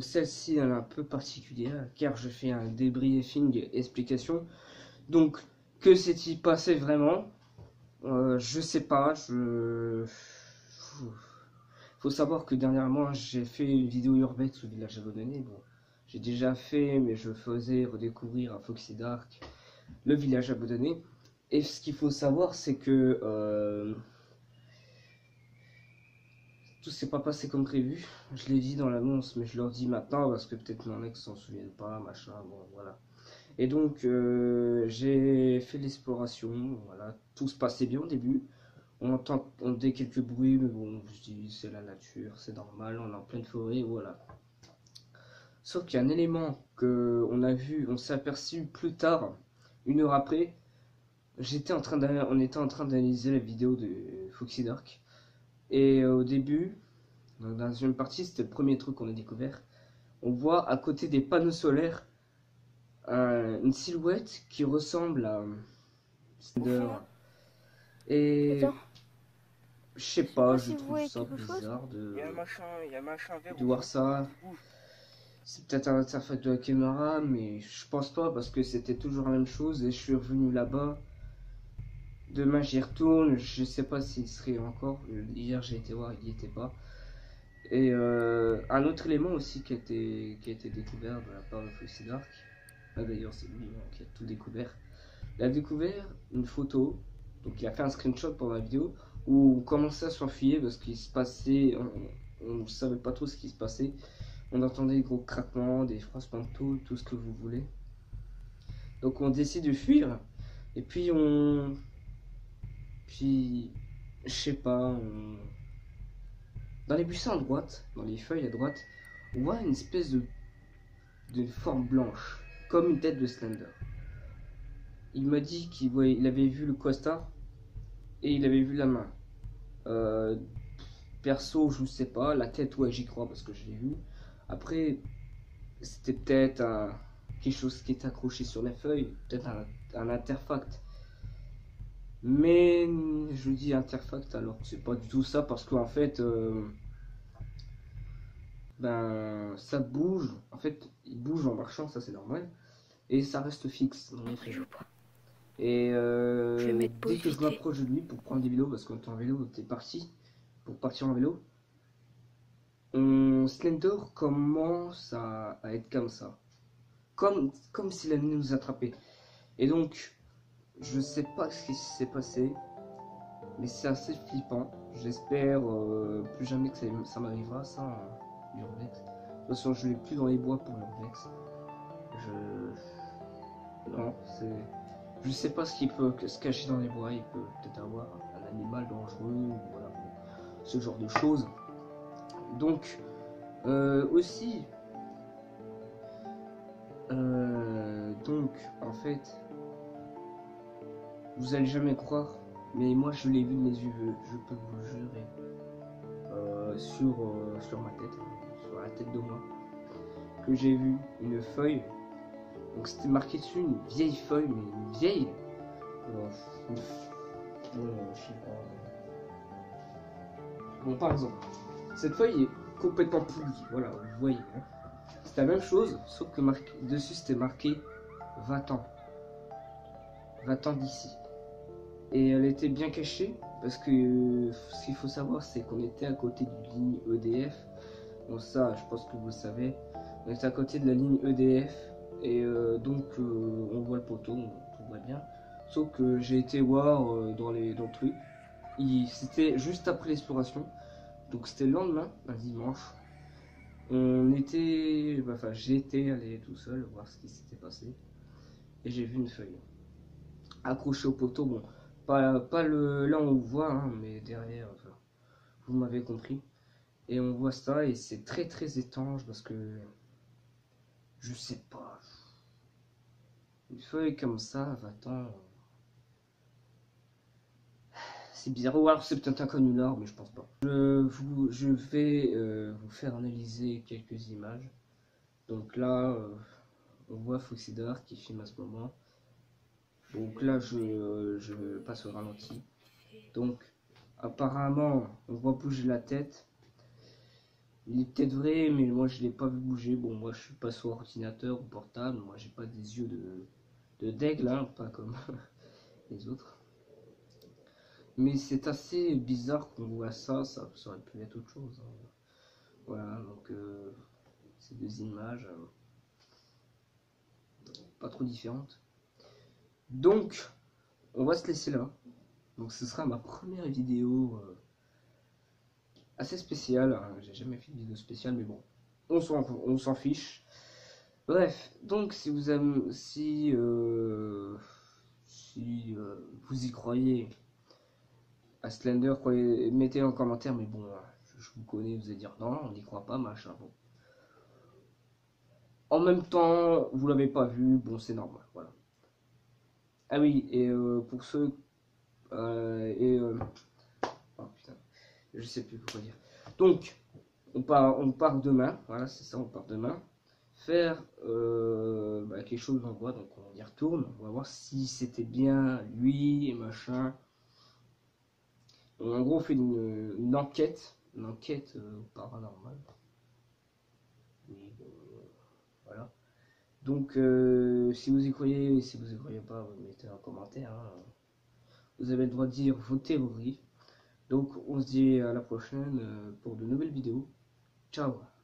Donc celle-ci elle est un peu particulière car je fais un débriefing explication. Donc que s'est-il passé vraiment? Je sais pas, faut savoir que dernièrement j'ai fait une vidéo urbex au village abandonné. Bon, j'ai déjà fait, mais je faisais redécouvrir à Foxy Dark le village abandonné. Et ce qu'il faut savoir, c'est que tout s'est pas passé comme prévu. Je l'ai dit dans l'annonce, mais je leur dis maintenant parce que peut-être mon ex s'en souvient pas, machin. Bon, voilà. Et donc j'ai fait l'exploration. Voilà, tout se passait bien au début. On entendait quelques bruits, mais bon, je dis c'est la nature, c'est normal, on est en pleine forêt, voilà. Sauf qu'il y a un élément que on a vu, on s'est aperçu plus tard, 1 heure après. On était en train d'analyser la vidéo de Foxy Dark. Et au début, dans une partie, c'était le premier truc qu'on a découvert. On voit à côté des panneaux solaires une silhouette qui ressemble à Slender. Et Attends, je sais je sais pas, pas je si vous trouve voyez ça quelque chose. bizarre Il y a un machin vert de au voir fond ça. qui bouge. C'est peut-être un artefact de la caméra, mais je pense pas parce que c'était toujours la même chose et je suis revenu là-bas. Demain j'y retourne, je sais pas s'il serait encore. Hier j'ai été voir, il y était pas. Et un autre élément aussi qui a été découvert de la part de Foxy Dark. Ah, d'ailleurs c'est lui qui a tout découvert. Il a découvert une photo, donc il a fait un screenshot pour la vidéo où on commençait à s'enfuir parce qu'il se passait, on ne savait pas trop ce qui se passait. On entendait des gros craquements, des froissements de tôle, tout ce que vous voulez. Donc on décide de fuir. Et puis je sais pas, dans les buissons à droite, dans les feuilles à droite, on voit une espèce de forme blanche, comme une tête de Slender. Il m'a dit il avait vu le costard et il avait vu la main. Euh, Perso, je sais pas, la tête, ouais, j'y crois parce que je l'ai vu. Après, c'était peut-être quelque chose qui est accroché sur les feuilles, peut-être un artefact. Mais je dis artefact alors que c'est pas du tout ça parce qu'en fait, ben ça bouge. En fait, il bouge en marchant, ça c'est normal, et ça reste fixe dans les Après, feuilles. joue pas. Et Je vais mettre dès pause que je vite fait. m'approche de lui pour prendre des vélos, parce qu'on était en vélo, t'es parti pour partir en vélo, Slender commence à être comme ça. Comme s'il allait nous attraper. Et donc, je sais pas ce qui s'est passé, mais c'est assez flippant. J'espère plus jamais que ça m'arrivera, ça, l'urbex. De toute façon, je l'ai plus dans les bois pour l'urbex. Non, c'est. Je sais pas ce qu'il peut se cacher dans les bois. Il peut peut-être avoir un animal dangereux, voilà, bon, ce genre de choses. Donc, aussi, donc, en fait, vous allez jamais croire, mais moi je l'ai vu de mes yeux, je peux vous le jurer, sur ma tête, sur la tête de moi, que j'ai vu une feuille. Donc c'était marqué dessus une vieille feuille, mais une vieille. Je sais pas. Bon, par exemple, cette feuille est complètement pourrie, voilà, vous voyez. Hein. C'est la même chose, sauf que dessus c'était marqué 20 ans. 20 ans d'ici. Et elle était bien cachée, parce que ce qu'il faut savoir, c'est qu'on était à côté d'une ligne EDF. Bon, ça, je pense que vous le savez. On était à côté de la ligne EDF, et donc on voit le poteau, tout va bien. Sauf que j'ai été voir dans le truc. C'était juste après l'exploration, donc c'était le lendemain, un dimanche. J'étais allé tout seul voir ce qui s'était passé, et j'ai vu une feuille accrochée au poteau. Bon, pas là on voit, hein, mais derrière, enfin, vous m'avez compris. Et on voit ça, et c'est très très étrange parce que je sais pas. Une feuille comme ça, 20 ans. C'est bizarre. Ou alors c'est peut-être un canular, mais je pense pas. Je vais vous faire analyser quelques images. Donc là, on voit Foxy Dark qui filme à ce moment. Donc là, je passe au ralenti. Donc, apparemment, on voit bouger la tête. Il est peut-être vrai, mais moi je l'ai pas vu bouger. Bon, moi je suis pas sur ordinateur ou portable, moi j'ai pas des yeux de d'aigle, hein, pas comme les autres. Mais c'est assez bizarre qu'on voit ça aurait pu être autre chose, hein. Voilà, donc ces deux images, pas trop différentes. Donc, on va se laisser là. Donc ce sera ma première vidéo assez spéciale, hein. J'ai jamais fait de vidéo spéciale, mais bon, on s'en fiche. Bref, donc si vous aimez, si vous y croyez à Slender, mettez en commentaire, mais bon, je vous connais, vous allez dire non, on n'y croit pas, machin. Bon. En même temps, vous l'avez pas vu, bon, c'est normal, voilà. Ah oui, et pour ceux, et oh putain, je sais plus quoi dire. Donc, on part demain, voilà, c'est ça, on part demain. Faire quelque chose on voit, donc on y retourne, on va voir si c'était bien lui et machin. En gros, on fait une enquête paranormale. Oui, voilà. Donc, si vous y croyez, si vous y croyez pas, vous mettez un commentaire, hein. Vous avez le droit de dire vos théories. Donc, on se dit à la prochaine pour de nouvelles vidéos. Ciao!